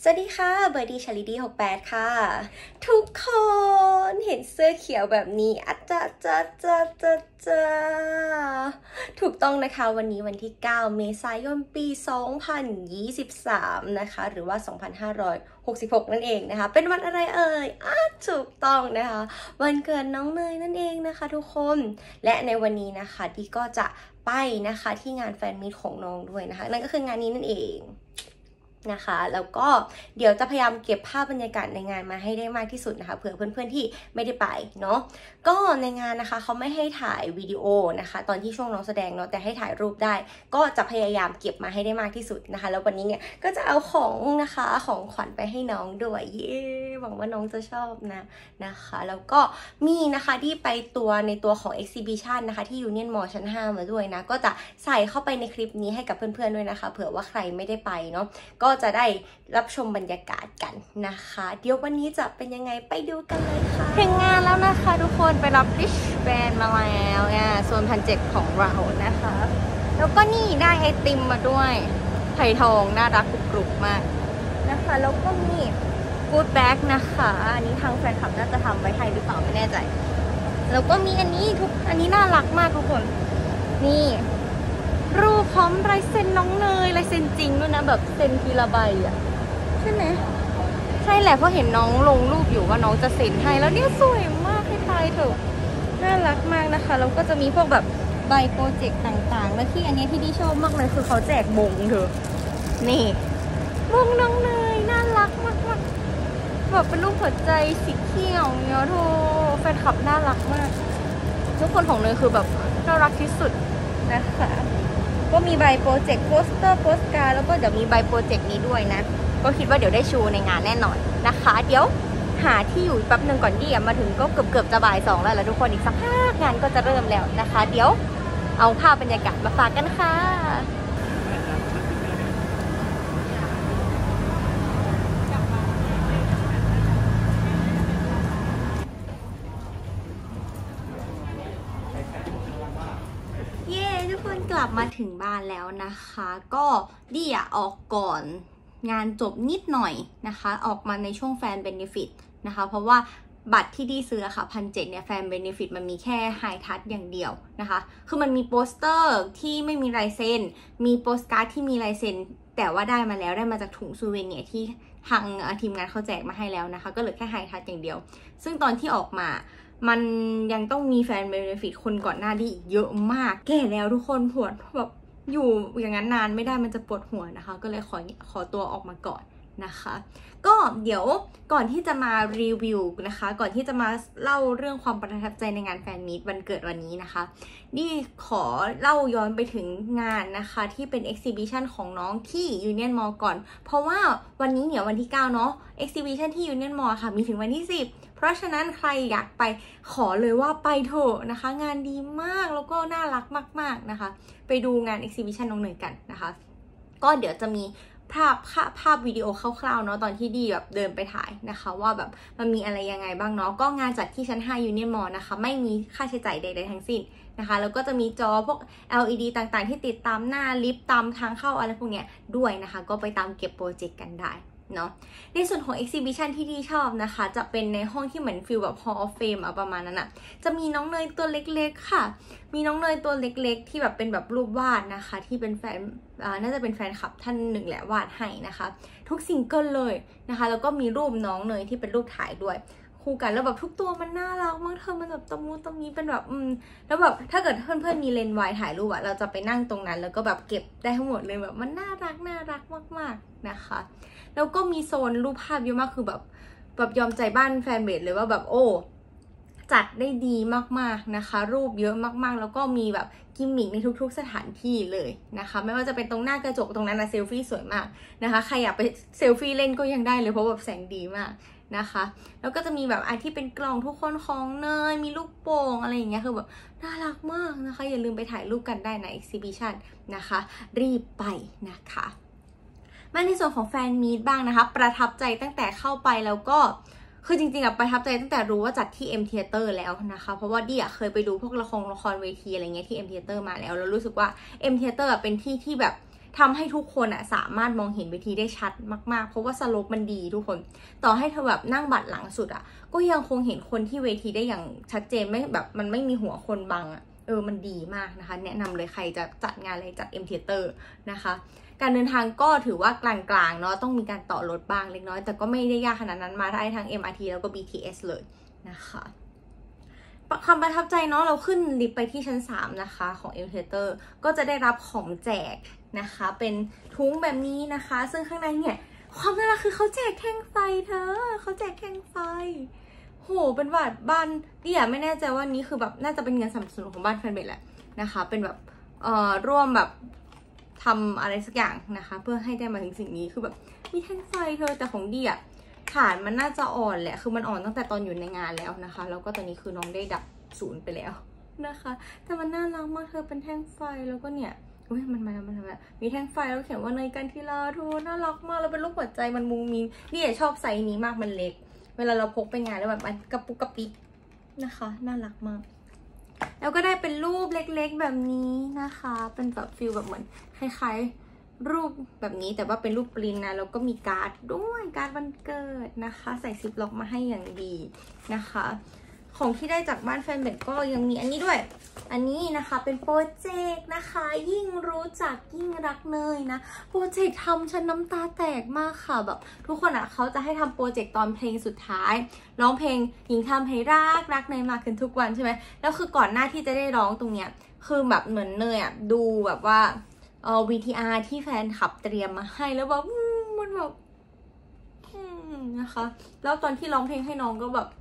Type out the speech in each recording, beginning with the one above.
สวัสดีค่ะเบอร์ดี้ชาลิดี้68ค่ะทุกคนเห็นเสื้อเขียวแบบนี้จะถูกต้องนะคะวันนี้วันที่9เมษายนปี2023นะคะหรือว่า2566นั่นเองนะคะเป็นวันอะไรเอ่ยถูกต้องนะคะวันเกิดน้องเนยนั่นเองนะคะทุกคนและในวันนี้นะคะดีก็จะไปนะคะที่งานแฟนมีตของน้องด้วยนะคะนั่นก็คืองานนี้นั่นเองนะคะแล้วก็เดี๋ยวจะพยายามเก็บภาพบรรยากาศในงานมาให้ได้มากที่สุดนะคะเผื่อเพื่อนๆที่ไม่ได้ไปเนาะก็ในงานนะคะเขาไม่ให้ถ่ายวิดีโอนะคะตอนที่ช่วงน้องแสดงเนาะแต่ให้ถ่ายรูปได้ก็จะพยายามเก็บมาให้ได้มากที่สุดนะคะแล้ววันนี้เนี่ยก็จะเอาของนะคะของขวัญไปให้น้องด้วยเย้หวังว่าน้องจะชอบนะคะแล้วก็มีนะคะที่ไปในตัวของ exhibition นะคะที่ Union Mall ชั้น 5มาด้วยนะก็จะใส่เข้าไปในคลิปนี้ให้กับเพื่อนๆด้วยนะคะเผื่อว่าใครไม่ได้ไปเนาะก็จะได้รับชมบรรยากาศกันนะคะเดี๋ยววันนี้จะเป็นยังไงไปดูกันเลยค่ะถึงงานแล้วนะคะทุกคนไปรับริชแบนมาแล้วโซน1,700ของเรานะคะแล้วก็นี่ได้ไอติมมาด้วยไผ่ทองน่ารักกรุบๆมากนะคะแล้วก็มีกู๊ดแบ็กนะคะอันนี้ทางแฟนคลับน่าจะทำไว้ให้หรือเปล่าไม่แน่ใจแล้วก็มีอันนี้น่ารักมากทุกคนนี่รูปพร้อมลายเซ็นน้องเนยลายเซ็นจริงด้วยนะแบบเซ็นทีละใบอ่ะใช่ไหมใช่แหละเพราะเห็นน้องลงรูปอยู่ว่าน้องจะเซ็นให้แล้วเนี่ยสวยมากให้ตายเถอะน่ารักมากนะคะแล้วก็จะมีพวกแบบใบโปรเจกต์ต่างๆแล้วที่อันนี้ที่ดิชอบมากเลยคือเขาแจกมงเถอะนี่มงน้องเนยน่ารักมากๆแบบเป็นรูปหัวใจสีเขียวเนี่ยโธ่แฟนคลับน่ารักมากทุกคนของเนยคือแบบน่ารักที่สุดนะคะก็มีใบโปรเจกต์โปสเตอร์โปสการ์ดแล้วก็เดี๋ยวมีใบโปรเจกต์นี้ด้วยนะก็คิดว่าเดี๋ยวได้ชูในงานแน่นอนนะคะเดี๋ยวหาที่อยู่แป๊บนึงก่อนดิมาถึงก็เกือบจะบ่าย2แล้วทุกคนอีกสักพักงานก็จะเริ่มแล้วนะคะเดี๋ยวเอาภาพบรรยากาศมาฝากกันค่ะทุกคนกลับมาถึงบ้านแล้วนะคะก็ดิออกก่อนงานจบนิดหน่อยนะคะออกมาในช่วงแฟนเบเนฟิตนะคะเพราะว่าบัตรที่ดิซื้อค่ะ1,700เนี่ยแฟนเบเนฟิตมันมีแค่ไฮทัชอย่างเดียวนะคะคือมันมีโปสเตอร์ที่ไม่มีลายเซ็นมีโปสการ์ดที่มีลายเซ็นแต่ว่าได้มาจากถุงซูเวเนียร์ที่ทางทีมงานเขาแจกมาให้แล้วนะคะก็เหลือแค่ไฮทัชอย่างเดียวซึ่งตอนที่ออกมามันยังต้องมีแฟนเบเนฟิตคนก่อนหน้าที่อีกเยอะมากแก่แล้วทุกคนปวดแบบอยู่อย่างนั้นนานไม่ได้มันจะปวดหัวนะคะก็เลยขอตัวออกมาก่อนนะคะก็เดี๋ยวก่อนที่จะมารีวิวนะคะก่อนที่จะมาเล่าเรื่องความประทับใจในงานแฟนมีตวันเกิดวันนี้นะคะนี่ขอเล่าย้อนไปถึงงานนะคะที่เป็น exhibition ของน้องที่ Union Mall ก่อนเพราะว่าวันนี้เนี่ยวันที่9เนาะ exhibition ที่ Union Mall ค่ะมีถึงวันที่10เพราะฉะนั้นใครอยากไปขอเลยว่าไปเถอะนะคะงานดีมากแล้วก็น่ารักมากๆนะคะไปดูงาน exhibition น้องเนยกันนะคะก็เดี๋ยวจะมีภาพวิดีโอคร่าวๆเนาะตอนที่ดีแบบเดินไปถ่ายนะคะว่าแบบมันมีอะไรยังไงบ้างเนาะก็งานจัดที่ชั้น5 Union Mall นะคะไม่มีค่าใช้จ่ายใดๆทั้งสิ้นนะคะแล้วก็จะมีจอพวก LED ต่างๆที่ติดตามหน้าลิฟต์ตามทางเข้าอะไรพวกเนี้ยด้วยนะคะก็ไปตามเก็บโปรเจกต์กันได้เนาะในส่วนของ exhibition ที่ดีชอบนะคะจะเป็นในห้องที่เหมือนฟิลแบบ Hall of Fame ประมาณนั้นอะจะมีน้องเนยตัวเล็กๆค่ะมีน้องเนยตัวเล็กๆที่แบบเป็นแบบรูปวาดนะคะที่เป็นแฟนน่าจะเป็นแฟนคลับท่านหนึ่งแหละวาดให้นะคะทุกซิงเกิลเลยนะคะแล้วก็มีรูปน้องเนยที่เป็นรูปถ่ายด้วยคู่กันแล้วแบบทุกตัวมันน่ารักมากเธอมันแบบตะมูตะมีเป็นแบบแล้วแบบถ้าเกิดเพื่อนๆมีเลนส์วายถ่ายรูปอะเราจะไปนั่งตรงนั้นแล้วก็แบบเก็บได้ทั้งหมดเลยแบบมันน่ารักมากๆนะคะแล้วก็มีโซนรูปภาพเยอะมากคือแบบยอมใจบ้านแฟนเบสเลยว่าแบบโอ้จัดได้ดีมากๆนะคะรูปเยอะมากๆแล้วก็มีแบบกิมมิคในทุกๆสถานที่เลยนะคะไม่ว่าจะเป็นตรงหน้ากระจกตรงนั้นนะเซลฟี่สวยมากนะคะใครอยากไปเซลฟี่เล่นก็ยังได้เลยเพราะแบบแสงดีมากนะคะแล้วก็จะมีแบบที่เป็นกล่องทุกคนของเนยมีลูกโป่งอะไรอย่างเงี้ยคือแบบน่ารักมากนะคะอย่าลืมไปถ่ายรูปกันได้ใน exhibition นะคะรีบไปนะคะมาในส่วนของแฟนมีตบ้างนะคะประทับใจตั้งแต่เข้าไปแล้วก็คือจริงๆประทับใจตั้งแต่รู้ว่าจัดที่ M Theater แล้วนะคะเพราะว่าดิเคยไปดูพวกละครเวทีอะไรเงี้ยที่ M Theater มาแล้วรู้สึกว่า M Theater เป็นที่ที่แบบทำให้ทุกคนอะสามารถมองเห็นเวทีได้ชัดมากๆเพราะว่าสโลปมันดีทุกคนต่อให้เธอแบบนั่งบัดหลังสุดอะก็ยังคงเห็นคนที่เวทีได้อย่างชัดเจนไม่แบบมันไม่มีหัวคนบังอะมันดีมากนะคะแนะนำเลยใครจะจัดงานอะไรจัด M Theater นะคะการเดินทางก็ถือว่ากลางๆเนาะต้องมีการต่อรถบ้างเล็กน้อยแต่ก็ไม่ได้ยากขนาดนั้นมาได้ทั้ง MRT แล้วก็ BTS เลยนะคะคำประทับใจเนาะเราขึ้นลิฟต์ไปที่ชั้น3นะคะของ M Theater ก็จะได้รับของแจกนะคะเป็นถุงแบบนี้นะคะซึ่งข้างในเนี่ยความน่ารักคือเขาแจกแท่งไฟเขาแจกแท่งไฟโหเป็นแบบบ้านดิไม่แน่ใจว่านี้คือแบบน่าจะเป็นเงินสนับสนุนของบ้านแฟนเบดแหละนะคะเป็นแบบร่วมแบบทำอะไรสักอย่างนะคะเพื่อให้ได้มาถึงสิ่งนี้คือแบบมีแท่งไฟแต่ของดิฐานมันน่าจะอ่อนแหละคือมันอ่อนตั้งแต่ตอนอยู่ในงานแล้วนะคะแล้วก็ตอนนี้คือน้องได้ดับศูนย์ไปแล้วนะคะแต่มันน่ารักมากเป็นแท่งไฟแล้วก็เนี่ยมันมีแท่งไฟแล้วเขียนว่าเนยกันทีลาทูน่ารักมากแล้วเป็นรูปหัวใจมันมุงมิงนี่ชอบไซส์นี้มากมันเล็กเวลาเราพกไปงานแล้วแบบมันกระปุกกระปิกนะคะน่ารักมากแล้วก็ได้เป็นรูปเล็กๆแบบนี้นะคะเป็นแบบฟิลแบบเหมือนคล้ายๆรูปแบบนี้แต่ว่าเป็นรูปปริ้นนะแล้วก็มีการ์ดด้วยการ์ดวันเกิดนะคะใส่ซิปล็อกมาให้อย่างดีนะคะของที่ได้จากบ้านแฟนเบดก็ยังมีอันนี้ด้วยอันนี้นะคะเป็นโปรเจกต์นะคะยิ่งรู้จักยิ่งรักเนยนะโปรเจกต์ทำฉันน้ำตาแตกมากค่ะแบบทุกคนอ่ะเขาจะให้ทำโปรเจกต์ตอนเพลงสุดท้ายร้องเพลงหญิงทำให้รักเนยมากขึ้นทุกวันใช่ไหมแล้วคือก่อนหน้าที่จะได้ร้องตรงเนี้ยคือแบบเหมือนเนยอ่ะดูแบบว่าVTR ที่แฟนคลับเตรียมมาให้แล้วแบบมันแบบนะคะแล้วตอนที่ร้องเพลงให้น้องก็แบบ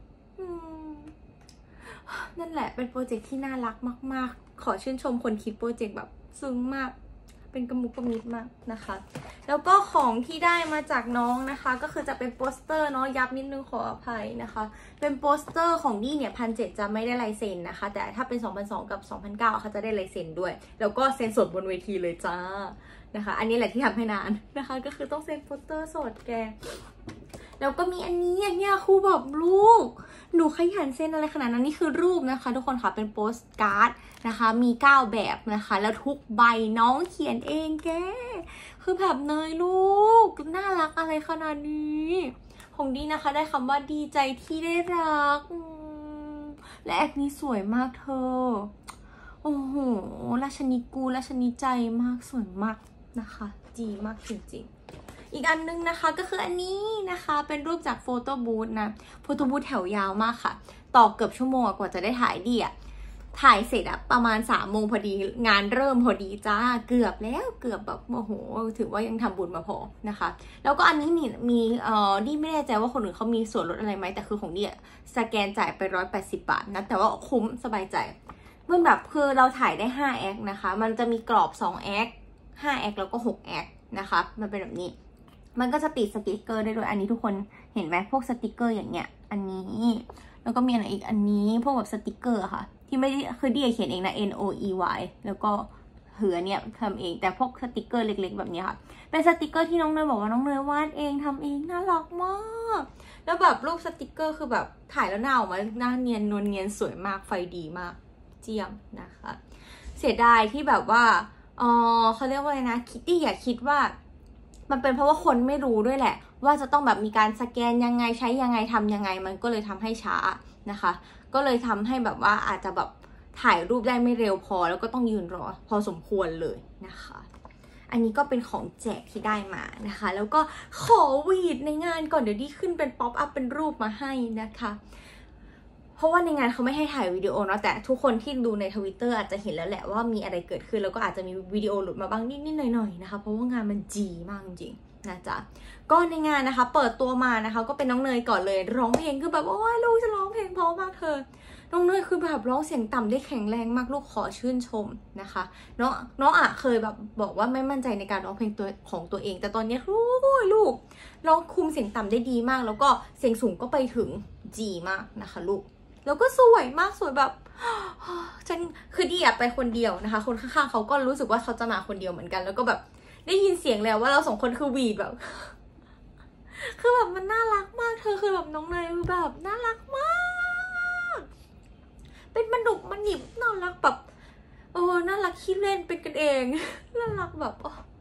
นั่นแหละเป็นโปรเจกต์ที่น่ารักมากๆขอชื่นชมคนคิดโปรเจกต์แบบซึ้งมากเป็นกระมุกกระมิดมากนะคะแล้วก็ของที่ได้มาจากน้องนะคะก็คือจะเป็นโปสเตอร์เนาะยับนิดนึงขออภัยนะคะเป็นโปสเตอร์ของนี่เนี่ย1,700จะไม่ได้ลายเซ็นนะคะแต่ถ้าเป็น2,200กับ2,900เขาจะได้ลายเซ็นด้วยแล้วก็เซ็นสดบนเวทีเลยจ้านะคะอันนี้แหละที่ทำให้นานนะคะก็คือต้องเซ็นโปสเตอร์สดแกแล้วก็มีอันนี้เนี่ยครูแบบลูกหนูขยันเซ็นอะไรขนาดนั้นนี่คือรูปนะคะทุกคนค่ะเป็นโปสการ์ดนะคะมี9แบบนะคะแล้วทุกใบน้องเขียนเองแกคือแบบเนยลูกน่ารักอะไรขนาดนี้ของดีนะคะได้คำว่าดีใจที่ได้รักและแอคนี้สวยมากเธอโอ้โหราชนีกูราชนีใจมากสวยมากนะคะดีมากจริงๆอีกอันนึงนะคะก็คืออันนี้นะคะเป็นรูปจากโฟโต้บูธนะโฟโต้บูธแถวยาวมากค่ะต่อเกือบชั่วโมงกว่าจะได้ถ่ายดีถ่ายเสร็จประมาณ3 โมงพอดีงานเริ่มพอดีจ้าเกือบแล้วเกือบแบบโอ้โหถือว่ายังทำบุญมาพอนะคะแล้วก็อันนี้มีนี่ไม่แน่ใจว่าคนอื่นเขามีส่วนลดอะไรไหมแต่คือของนี่สแกนจ่ายไป180 บาทนะแต่ว่าคุ้มสบายใจมันแบบคือเราถ่ายได้5 แอคนะคะมันจะมีกรอบ2 แอค5 แอคแล้วก็6 แอคนะคะมันเป็นแบบนี้มันก็จะติดสติกเกอร์ได้ด้วยอันนี้ทุกคนเห็นไหมพวกสติกเกอร์อย่างเงี้ยอันนี้แล้วก็มีอะไรอีกอันนี้พวกแบบสติกเกอร์ค่ะที่ไม่ได้คือเขียนเองนะ NOEY แล้วก็เนี่ยทำเองแต่พวกสติกเกอร์เล็กๆแบบนี้ค่ะเป็นสติกเกอร์ที่น้องเนยบอกว่าน้องเนยวาดเองทำเองน่ารักมากแล้วแบบรูปสติกเกอร์คือแบบถ่ายแล้วหน้าออกมาหน้าเนียนนวลเนียนสวยมากไฟดีมากเจียมนะคะเสียดายที่แบบว่าเขาเรียกว่าอะไรนะคิดว่ามันเป็นเพราะว่าคนไม่รู้ด้วยแหละว่าจะต้องแบบมีการสแกนยังไงใช้ยังไงทำยังไงมันก็เลยทำให้ช้านะคะก็เลยทำให้แบบว่าอาจจะแบบถ่ายรูปได้ไม่เร็วพอแล้วก็ต้องยืนรอพอสมควรเลยนะคะอันนี้ก็เป็นของแจกที่ได้มานะคะแล้วก็ขอวีดในงานก่อนเดี๋ยวดีขึ้นเป็นป๊อปอัพเป็นรูปมาให้นะคะเพราะว่าในงานเขาไม่ให้ถ่ายวิดีโอเนาะแต่ทุกคนที่ดูใน Twitter อาจจะเห็นแล้วแหละว่ามีอะไรเกิดขึ้นแล้วก็อาจจะมีวิดีโอหลุดมาบ้างนิดๆหน่อยๆนะคะเพราะว่างานมันจีมากจริงๆนะจ๊ะก็ในงานนะคะเปิดตัวมานะคะก็เป็นน้องเนยก่อนเลยร้องเพลงคือแบบโอ้ยลูกจะร้องเพลงเพราะมากเธอน้องเนยคือแบบร้องเสียงต่ำได้แข็งแรงมากลูกขอชื่นชมนะคะน้องเคยแบบบอกว่าไม่มั่นใจในการร้องเพลงของตัวเองแต่ตอนนี้ลูกร้องคุมเสียงต่ำได้ดีมากแล้วก็เสียงสูงก็ไปถึงจีมากนะคะลูกแล้วก็สวยมากสวยแบบฉันคือดีไปคนเดียวนะคะคนข้างๆเขาก็รู้สึกว่าเขาจะมาคนเดียวเหมือนกันแล้วก็แบบได้ยินเสียงแล้วว่าเรา2 คนคือวีดแบบคือแบบมันน่ารักมากเธอคือแบบน้องเนยคือแบบน่ารักมากเป็นมันดุมันหยิบน่ารักแบบน่ารักขี้เล่นเป็นกันเองน่ารักแบบ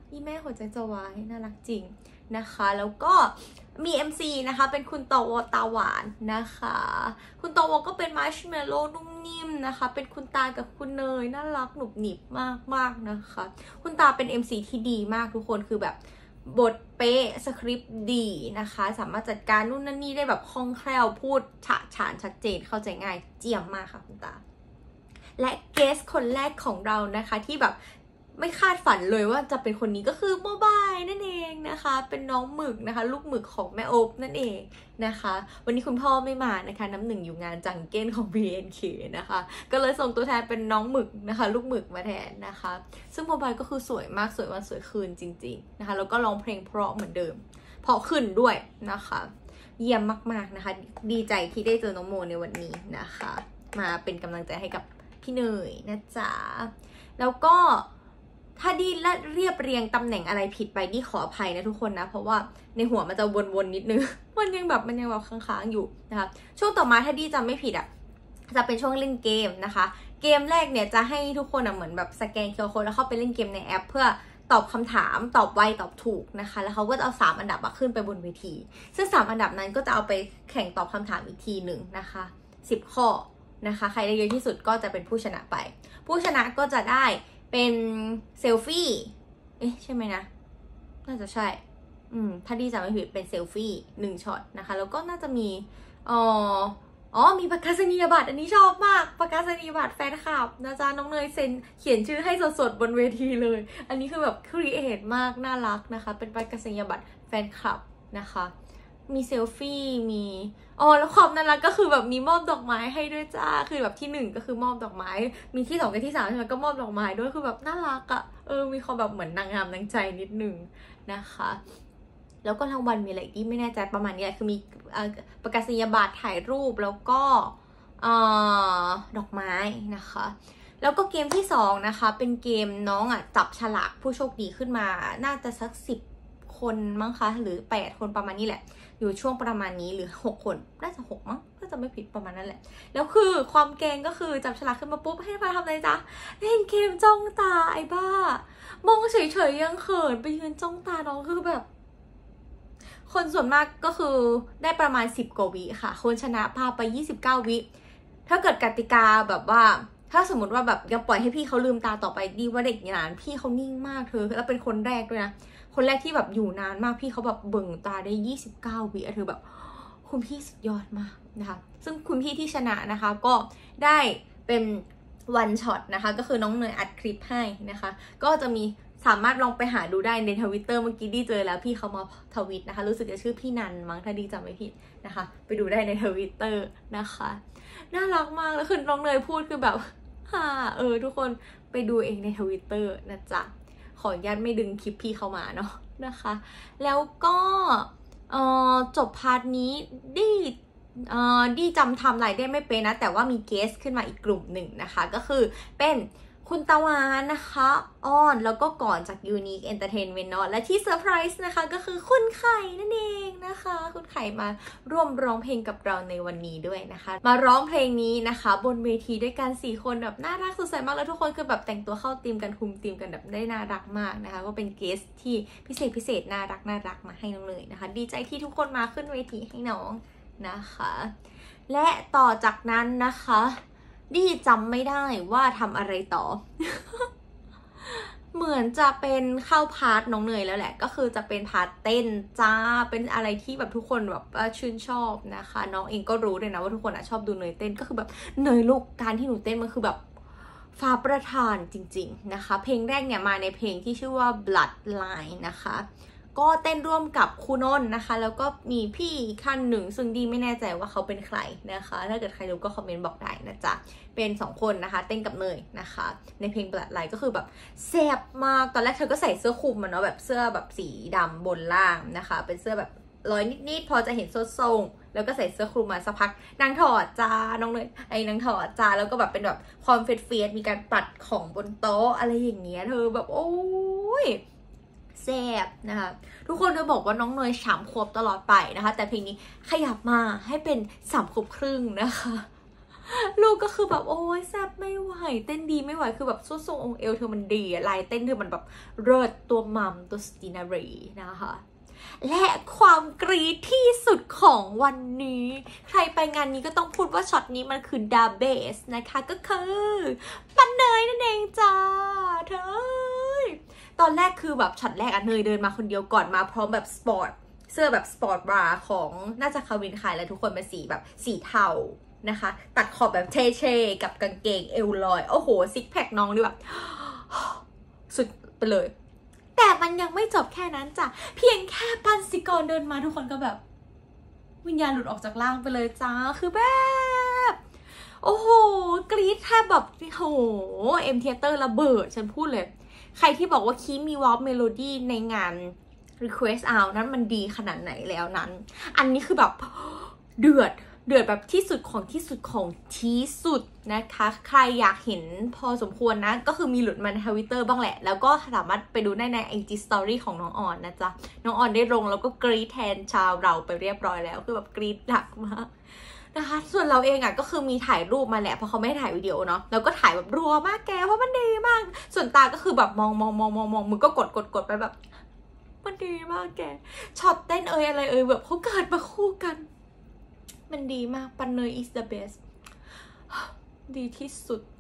แม่หัวใจจะวายน่ารักจริงนะคะแล้วก็มี MC นะคะเป็นคุณตอวตาหวานนะคะคุณตอวก็เป็นมาร์ชเมลโล่นุ่มนิ่มนะคะเป็นคุณตากับคุณเนยน่ารักหนุบหนิบมากนะคะคุณตาเป็น MC ที่ดีมากทุกคนคือแบบบทเป๊ะสคริปต์ดีนะคะสามารถจัดการนู่นนั่นนี่ได้แบบคล่องแคล่วพูดฉะฉานชัดเจนเข้าใจง่ายเจียมมากค่ะคุณตาและเกสคนแรกของเรานะคะที่แบบไม่คาดฝันเลยว่าจะเป็นคนนี้ก็คือโมบายนั่นเองนะคะเป็นน้องหมึกนะคะลูกหมึกของแม่โอ๊บนั่นเองนะคะวันนี้คุณพ่อไม่มานะคะน้ำหนึ่งอยู่งานจังเก้นของ BNK นะคะก็เลยส่งตัวแทนเป็นน้องหมึกนะคะลูกหมึกมาแทนนะคะซึ่งโมบายก็คือสวยมากสวยวันสวยคืนจริงๆนะคะแล้วก็ร้องเพลงเพราะเหมือนเดิมเพราะขึ้นด้วยนะคะเยี่ยมมากๆนะคะดีใจที่ได้เจอน้องโมในวันนี้นะคะมาเป็นกำลังใจให้กับพี่เนยนะจ๊ะแล้วก็ถ้าดีและเรียบเรียงตำแหน่งอะไรผิดไปดีขออภัยนะทุกคนนะเพราะว่าในหัวมันจะวนๆนิดนึงมันยังแบบค้างๆอยู่นะคะช่วงต่อมาถ้าดีจำไม่ผิดอ่ะจะเป็นช่วงเล่นเกมนะคะเกมแรกเนี่ยจะให้ทุกคนเหมือนแบบสแกน QR Code แล้วเข้าไปเล่นเกมในแอปเพื่อตอบคำถามตอบไวตอบถูกนะคะแล้วเขาก็จะเอา3อันดับขึ้นไปบนเวทีซึ่ง3อันดับนั้นก็จะเอาไปแข่งตอบคำถามอีกทีหนึ่งนะคะ10 ข้อนะคะใครได้เยอะที่สุดก็จะเป็นผู้ชนะไปผู้ชนะก็จะได้เป็นเซลฟี่ใช่ไหมนะน่าจะใช่ถ้าดีจำไม่ผิดเป็นเซลฟี่1ช็อตนะคะแล้วก็น่าจะมีมีประกาศนียบัตรอันนี้ชอบมากประกาศนียบัตรแฟนคลับนะจ๊ะน้องเนยเซ็นเขียนชื่อให้สดๆบนเวทีเลยอันนี้คือแบบครีเอทมากน่ารักนะคะเป็นประกาศนียบัตรแฟนคลับนะคะมีเซลฟี่มีแล้วความน่ารักก็คือแบบมีมอบดอกไม้ให้ด้วยจ้าคือแบบที่1ก็คือมอบดอกไม้มีที่2กับที่3ใช่ไหมก็มอบดอกไม้ด้วยคือแบบน่ารักอ่ะมีความแบบเหมือนนางงามนางใจนิดนึงนะคะแล้วก็รางวัลมีอะไรที่ไม่แน่ใจประมาณนี้แหละคือมีประกาศนียบัตรถ่ายรูปแล้วก็ดอกไม้นะคะแล้วก็เกมที่2นะคะเป็นเกมน้องจับฉลากผู้โชคดีขึ้นมาน่าจะสัก10 คนมั้งคะหรือ8 คนประมาณนี้แหละอยู่ช่วงประมาณนี้หรือ6 คนน่าจะ6มั้งก็จะไม่ผิดประมาณนั้นแหละแล้วคือความเกงก็คือจับฉลากขึ้นมาปุ๊บให้มาทำอะไรจ๊ะเล่นเกมจ้องตาไอ้บ้ามองเฉยๆยังเขินไปยืนจ้องตาน้องคือแบบคนส่วนมากก็คือได้ประมาณ10 กว่าวิค่ะคนชนะพาไป29 วิถ้าเกิดกติกาแบบว่าถ้าสมมติว่าแบบยังปล่อยให้พี่เขาลืมตาต่อไปดีว่าเด็กนานพี่เขานิ่งมากเธอแล้วเป็นคนแรกด้วยนะคนแรกที่แบบอยู่นานมากพี่เขาแบบเบิ่งตาได้29 วิเธอแบบคุณพี่สุดยอดมากนะคะซึ่งคุณพี่ที่ชนะนะคะก็ได้เป็นวันช็อตนะคะก็คือน้องเนยอัดคลิปให้นะคะก็จะมีสามารถลองไปหาดูได้ในTwitterเมื่อกี้ดีเจอแล้วพี่เขามาทวิตนะคะรู้สึกจะชื่อพี่นันมั้งถ้าดีจำไม่ผิดนะคะไปดูได้ในTwitterนะคะน่ารักมากแล้วคือน้องเนยพูดคือแบบทุกคนไปดูเองในTwitterนะจ๊ะขออนุญาตไม่ดึงคลิปพี่เข้ามาเนาะนะคะแล้วก็จบพาร์ทนี้ดีจำไทม์ไลน์ได้ไม่เป็นนะแต่ว่ามีเกสขึ้นมาอีกกลุ่มหนึ่งนะคะก็คือเป็นคุณตะวันนะคะแล้วก็ก่อนจาก Unique Entertainment เนาะและที่เซอร์ไพรส์นะคะก็คือคุณไข่นั่นเองนะคะคุณไข่มาร่วมร้องเพลงกับเราในวันนี้ด้วยนะคะมาร้องเพลงนี้นะคะบนเวทีด้วยกัน4 คนแบบน่ารักสดใสมากแล้วทุกคนคือแบบแต่งตัวเข้าธีมกันคุมธีมกันแบบได้น่ารักมากนะคะก็เป็นเกสที่พิเศษน่ารักมาให้น้องเลยนะคะดีใจที่ทุกคนมาขึ้นเวทีให้น้องนะคะและต่อจากนั้นนะคะดีจำไม่ได้ว่าทำอะไรต่อ เหมือนจะเป็นเข้าพาร์ทน้องเนยแล้วแหละก็คือจะเป็นพาร์ทเต้นจ้าเป็นอะไรที่แบบทุกคนแบบชื่นชอบนะคะน้องเองก็รู้เลยนะว่าทุกคนชอบดูเนยเต้นก็คือแบบเนยลูกการที่หนูเต้นมันคือแบบฟ้าประทานจริงๆนะคะเพลงแรกเนี่ยมาในเพลงที่ชื่อว่า Bloodline นะคะก็เต้นร่วมกับครูนนท์นะคะแล้วก็มีพี่ท่านหนึ่งซึ่งดีไม่แน่ใจว่าเขาเป็นใครนะคะถ้าเกิดใครรู้ก็คอมเมนต์บอกได้นะจ๊ะเป็น2 คนนะคะเต้นกับเนยนะคะในเพลงบลัดไลท์ก็คือแบบแซ่บมากตอนแรกเธอก็ใส่เสื้อคลุมเนาะแบบเสื้อแบบสีดำบนล่างนะคะเป็นเสื้อแบบลอยนิดๆพอจะเห็นส้นทรงแล้วก็ใส่เสื้อคลุมมาสักพักนางถอดจ้าน้องเนยนางถอดจ้าแล้วก็แบบเป็นแบบความเฟียสมีการปัดของบนโต๊ะอะไรอย่างเงี้ยเธอแบบโอ้ยแซ่บนะคะทุกคนจะบอกว่าน้องเนย3 ขวบตลอดไปนะคะแต่เพลงนี้ขยับมาให้เป็น3 ขวบครึ่งนะคะลูกก็คือแบบโอ้ยแซ่บไม่ไหวเต้นดีไม่ไหวคือแบบส้นทรงองค์เอวเธอมันดีลายเต้นเธอมันแบบเลิศตัวมัมตัวสตินารีนะคะและความกรี๊ดที่สุดของวันนี้ใครไปงานนี้ก็ต้องพูดว่าช็อตนี้มันคือดาเบสนะคะก็คือปันเนยนั่นเองจ้าเธอตอนแรกคือแบบช็อตแรกอะเนยเดินมาคนเดียวก่อนมาพร้อมแบบสปอร์ตเสื้อแบบสปอร์ตบราของน่าจะคาวินขายแล้วทุกคนเป็นสีแบบสีเทานะคะตัดขอบแบบเท่ๆกับกางเกงเอวลอยโอ้โหซิกแพคน้องดิแบบสุดไปเลยแต่มันยังไม่จบแค่นั้นจ้ะเพียงแค่ปันสิกรเดินมาทุกคนก็แบบวิญญาณหลุดออกจากร่างไปเลยจ้าคือแบบโอ้โหกรี๊ดแทบแบบโอ้โหเอ็มเทเตอร์ระเบิดฉันพูดเลยใครที่บอกว่าคีมีวอลเมโลดี้ในงาน Request Out นั้นมันดีขนาดไหนแล้วนั้นอันนี้คือแบบเดือดแบบที่สุดของที่สุดของที่สุดนะคะใครอยากเห็นพอสมควรนะก็คือมีหลุดมาในทวิตเตอร์บ้างแหละแล้วก็สามารถไปดูได้ใน IG Story ของน้องออนนะจ๊ะน้องออนได้ลงแล้วก็กรี๊ดแทนชาวเราไปเรียบร้อยแล้วคือแบบกรี๊ดหนักมากนะคะส่วนเราเองอ่ะก็คือมีถ่ายรูปมาแหละเพราะเขาไม่ถ่ายวิดีโอเนาะแล้วก็ถ่ายแบบรัวมากแกเพราะมันดีมากส่วนตาก็คือแบบมองมือก็กดไปแบบมันดีมากแกช็อตเต้นอะไรแบบเขาเกิดมาคู่กันมันดีมากปันเนย is the best ดีที่สุด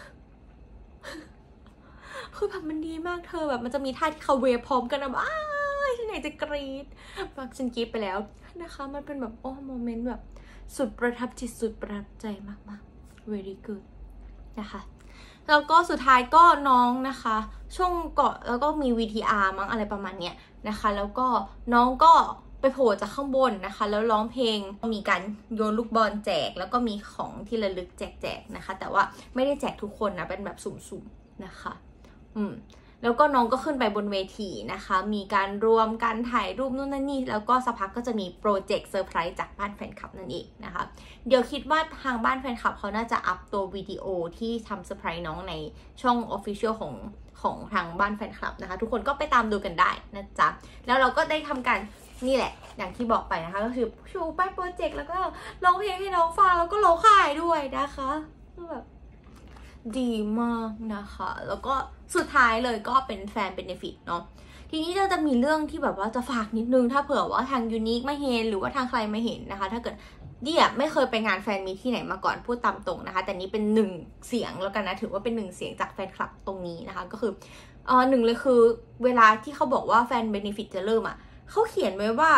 คือแบบมันดีมากเธอแบบมันจะมีท่าที่เขาเวฟพร้อมกันนะอ้ายฉันอยากจะกรี๊ดแบบฉันกรี๊ดไปแล้วนะคะมันเป็นแบบโอ้โมเมนต์แบบสุดประทับจิตสุดประทับใจมากๆ very good นะคะแล้วก็สุดท้ายก็น้องนะคะช่วงก่อนแล้วก็มี VTR มั้งอะไรประมาณเนี้ยนะคะแล้วก็น้องก็ไปโผล่จากข้างบนนะคะแล้วร้องเพลงมีการโยนลูกบอลแจกแล้วก็มีของที่ระลึกแจกนะคะแต่ว่าไม่ได้แจกทุกคนนะเป็นแบบสุ่มๆนะคะแล้วก็น้องก็ขึ้นไปบนเวทีนะคะมีการรวมกันถ่ายรูปนู่นนั่นนี่แล้วก็สักพักก็จะมีโปรเจกต์เซอร์ไพรส์จากบ้านแฟนคลับนั่นเองนะคะเดี๋ยวคิดว่าทางบ้านแฟนคลับเขาน่าจะอัพตัววิดีโอที่ทำเซอร์ไพรส์น้องในช่อง Official ของทางบ้านแฟนคลับนะคะทุกคนก็ไปตามดูกันได้นะจ๊ะแล้วเราก็ได้ทำการนี่แหละอย่างที่บอกไปนะคะก็คือชูป้ายโปรเจกต์แล้วก็ร้องเพลงให้น้องฟังแล้วก็ร้องไห้ด้วยนะคะแบบดีมากนะคะแล้วก็สุดท้ายเลยก็เป็นแฟนเบเนฟิตเนาะทีนี้เราจะมีเรื่องที่แบบว่าจะฝากนิดนึงถ้าเผื่อว่าทางยูนิคไม่เห็นหรือว่าทางใครไม่เห็นนะคะถ้าเกิดไม่เคยไปงานแฟนมีที่ไหนมาก่อนพูดตามตรงนะคะแต่นี้เป็นหนึ่งเสียงแล้วกันนะถือว่าเป็นหนึ่งเสียงจากแฟนคลับตรงนี้นะคะก็คือหนึ่งเลยคือเวลาที่เขาบอกว่าแฟนเบเนฟิตจะเริ่มเขาเขียนไว้ว่า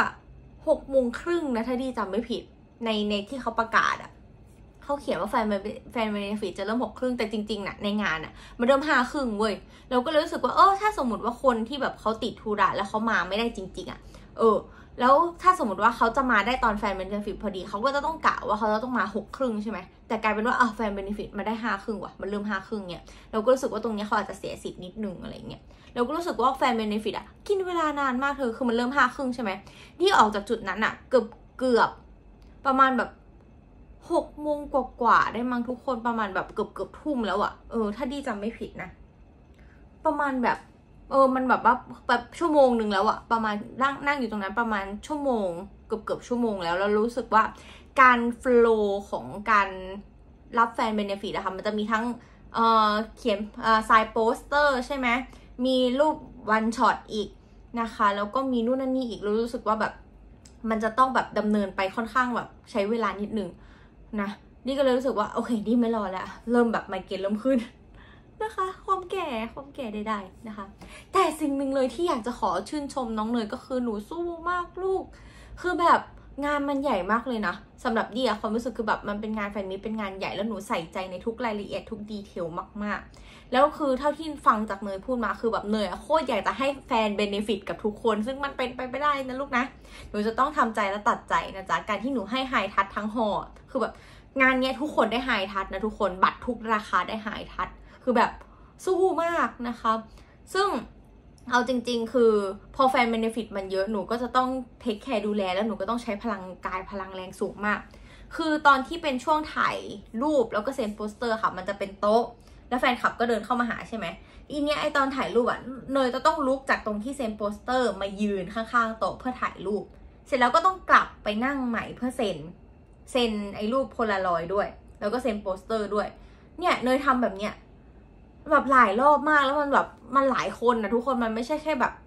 6:30นะถ้าดีจำไม่ผิดในที่เขาประกาศเขาเขียนว่าแฟนเบเนฟิตจะเริ่ม6:30แต่จริงๆในงานมันเริ่ม5:30เว้ยเราก็เลยรู้สึกว่าถ้าสมมติว่าคนที่แบบเขาติดธุระแล้วเขามาไม่ได้จริงๆแล้วถ้าสมมติว่าเขาจะมาได้ตอนแฟนเบเนฟิตพอดีเขาก็จะต้องกะว่าเขาจะต้องมา6:30ใช่ไหมแต่กลายเป็นว่าแฟนเบเนฟิตมาได้5:30ว่ะมันเริ่ม5:30เนี่ยเราก็รู้สึกว่าตรงนี้เขาอาจจะเสียสิทธิ์นิดนึงอะไรเงี้ยเราก็รู้สึกว่าแฟนเบเนฟิตกินเวลานานมากเธอคือมันเริ่ม5:30ใช่ไหมที่ออกจากจุดนั้นเกือบประมาณแบบ6:00กว่าได้มั้งทุกคนประมาณแบบเกือบทุ่มแล้วถ้าดีจำไม่ผิดนะประมาณแบบมันแบบว่าแบบชั่วโมงนึงแล้วประมาณนั่งอยู่ตรงนั้นประมาณชั่วโมงเกือบชั่วโมงแล้วรู้สึกว่าการโฟลว์ของการรับแฟนเบเนฟิตนะคะมันจะมีทั้งเขียนไซน์โปสเตอร์ใช่ไหมมีรูปวันช็อตอีกนะคะแล้วก็มีนู่นนั่นนี่อีกรู้สึกว่าแบบมันจะต้องแบบดำเนินไปค่อนข้างแบบใช้เวลานิดนึงนะนี่ก็เลยรู้สึกว่าโอเคนี่ไม่รอแล้วเริ่มแบบไมเกรนเริ่มขึ้นนะคะความแก่ได้นะคะแต่สิ่งหนึ่งเลยที่อยากจะขอชื่นชมน้องเนยก็คือหนูสู้มากลูกคือแบบงานมันใหญ่มากเลยนะสำหรับดีความรู้สึกคือแบบมันเป็นงานแฟนมีเป็นงานใหญ่แล้วหนูใส่ใจในทุกรายละเอียดทุกดีเทลมากๆแล้วคือเท่าที่ฟังจากเนยพูดมาคือแบบเนยโคตรอยากจะให้แฟนเบเนฟิตกับทุกคนซึ่งมันเป็นไปไม่ได้นะลูกนะหนูจะต้องทำใจและตัดใจนะจ๊ะการที่หนูให้ไฮทัชทั้งห่อคือแบบงานเนี้ยทุกคนได้ไฮทัชนะทุกคนบัตรทุกราคาได้ไฮทัชคือแบบสู้มากนะคะซึ่งเอาจริงๆคือพอแฟนเบเนฟิตมันเยอะหนูก็จะต้องเทคแคร์ดูแลแล้วหนูก็ต้องใช้พลังกายพลังแรงสูงมากคือตอนที่เป็นช่วงถ่ายรูปแล้วก็เซ็นโปสเตอร์ค่ะมันจะเป็นโต๊ะแล้วแฟนคลับก็เดินเข้ามาหาใช่ไหมอีเนี้ยตอนถ่ายรูปเนยจะต้องลุกจากตรงที่เซ็นโปสเตอร์มายืนข้างๆโต๊ะเพื่อถ่ายรูปเสร็จแล้วก็ต้องกลับไปนั่งใหม่เพื่อเซ็นไอ้รูปโพลารอยด์ด้วยแล้วก็เซ็นโปสเตอร์ด้วยเนี่ยเนยทำแบบเนี้ยแบบหลายรอบมากแล้วมันแบบมันหลายคนนะทุกคนมันไม่ใช่แค่แบบ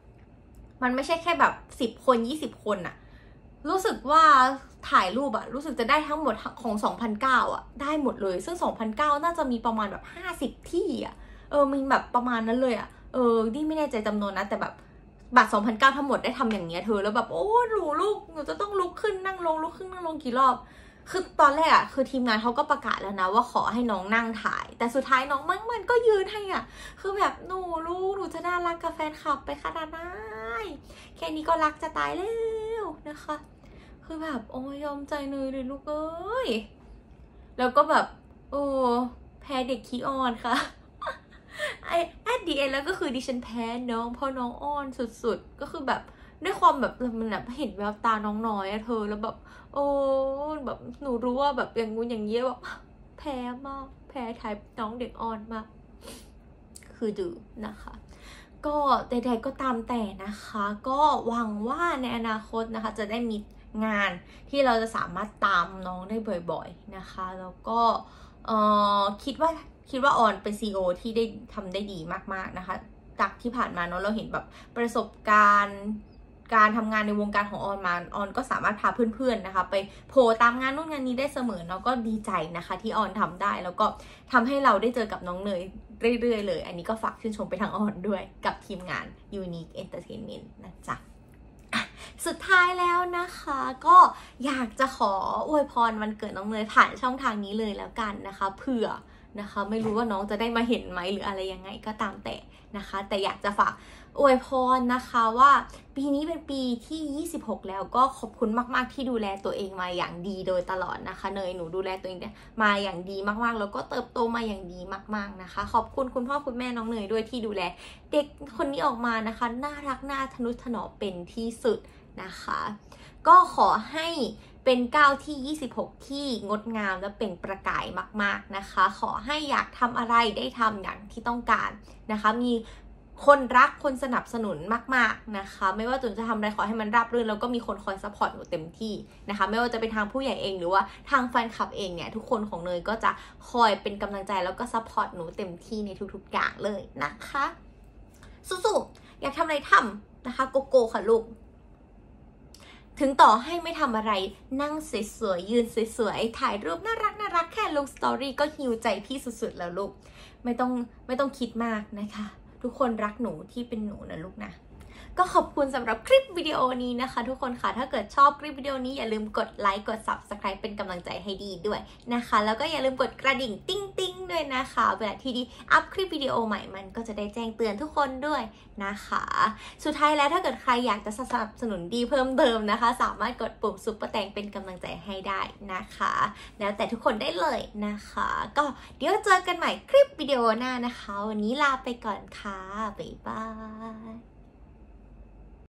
10 คน20 คนอะรู้สึกว่าถ่ายรูปอะรู้สึกจะได้ทั้งหมดของ2009อะได้หมดเลยซึ่ง2009น่าจะมีประมาณแบบ50 ที่อะมีแบบประมาณนั้นเลยอะที่ไม่แน่ใจจำนวนนะแต่แบบบัตร2009ทั้งหมดได้ทำอย่างเงี้ยเธอแล้วแบบโอ้ลูกหนูจะต้องลุกขึ้นนั่งลงลุกขึ้นนั่งลงกี่รอบคือตอนแรกอะคือทีมงานเขาก็ประกาศแล้วนะว่าขอให้น้องนั่งถ่ายแต่สุดท้ายน้องมันก็ยืนให้อะคือแบบลูกหนูจะน่ารักกับแฟนคลับไปขนาดไหนแค่นี้ก็รักจะตายแล้วนะคะคือแบบโอ้ยยอมใจเนยเลยลูกเอ้ยแล้วก็แบบแพ้เด็กขี้อ้อนค่ะแอดดีเอ็นแล้วก็คือดิฉันแพ้น้องเพราะน้องอ้อนสุดๆก็คือแบบด้วยความแบบมันแบบเห็นแววตาน้องน้อยอะเธอแล้วแบบแบบหนูรู้ว่าแบบอย่างงู้นอย่างเงี้ยแบบแพ้มากแพ้ไทป์น้องเด็กอ่อนมากคือดื้อนะคะก็ใดๆก็ตามแต่นะคะก็หวังว่าในอนาคตนะคะจะได้มีงานที่เราจะสามารถตามน้องได้บ่อยๆนะคะแล้วก็คิดว่าออนเป็น CEO ที่ได้ทำได้ดีมากๆนะคะจากที่ผ่านมาเนาะเราเห็นแบบประสบการณ์การทำงานในวงการของออนมาออนก็สามารถพาเพื่อนๆนะคะไปโผล่ตามงานนู่นงานนี้ได้เสมอเนาะก็ดีใจนะคะที่ออนทำได้แล้วก็ทำให้เราได้เจอกับน้องเนยเรื่อยๆเลยอันนี้ก็ฝากชื่นชมไปทางออนด้วยกับทีมงาน Unique Entertainment นะจ๊ะสุดท้ายแล้วนะคะก็อยากจะขออวยพรวันเกิดน้องเนยผ่านช่องทางนี้เลยแล้วกันนะคะเผื่อนะคะไม่รู้ว่าน้องจะได้มาเห็นไหมหรืออะไรยังไงก็ตามแต่นะคะแต่อยากจะฝากอวยพรนะคะว่าปีนี้เป็นปีที่26แล้วก็ขอบคุณมากๆที่ดูแลตัวเองมาอย่างดีโดยตลอดนะคะเนยหนูดูแลตัวเองมาอย่างดีมากๆแล้วก็เติบโตมาอย่างดีมากๆนะคะขอบคุณคุณพ่อคุณแม่น้องเนยด้วยที่ดูแลเด็กคนนี้ออกมานะคะน่ารักน่าทนุถนอมเป็นที่สุดนะคะก็ขอให้เป็นก้าวที่26ที่งดงามและเปล่งประกายมากๆนะคะขอให้อยากทำอะไรได้ทำอย่างที่ต้องการนะคะมีคนรักคนสนับสนุนมากๆนะคะไม่ว่าจุนจะทำอะไรขอให้มันราบรื่นแล้วก็มีคนคอยซัพพอร์ตหนูเต็มที่นะคะไม่ว่าจะเป็นทางผู้ใหญ่เองหรือว่าทางแฟนคลับเองเนี่ยทุกคนของเนยก็จะคอยเป็นกำลังใจแล้วก็ซัพพอร์ตหนูเต็มที่ในทุกๆอย่างเลยนะคะสู้ๆอยากทำอะไรทำนะคะโกโก้ค่ะลูกถึงต่อให้ไม่ทำอะไรนั่งสวยๆยืนสวยๆถ่ายรูปน่ารักแค่ลงสตอรี่ก็ฮิวใจพี่สุดๆแล้วลูกไม่ต้องคิดมากนะคะทุกคนรักหนูที่เป็นหนูนะลูกนะก็ขอบคุณสำหรับคลิปวิดีโอนี้นะคะทุกคนค่ะถ้าเกิดชอบคลิปวิดีโอนี้อย่าลืมกดไลค์กด Subscribe เป็นกำลังใจให้ดีด้วยนะคะแล้วก็อย่าลืมกดกระดิ่งติ๊งๆด้วยนะคะเวลาที่ดีอัพคลิปวิดีโอใหม่มันก็จะได้แจ้งเตือนทุกคนด้วยนะคะสุดท้ายแล้วถ้าเกิดใครอยากจะสนับสนุนดีเพิ่มเติมนะคะสามารถกดปุ่มซุปเปอร์แตงเป็นกำลังใจให้ได้นะคะแล้วแต่ทุกคนได้เลยนะคะก็เดี๋ยวเจอกันใหม่คลิปวิดีโอหน้านะคะวันนี้ลาไปก่อนค่ะบ๊ายบาย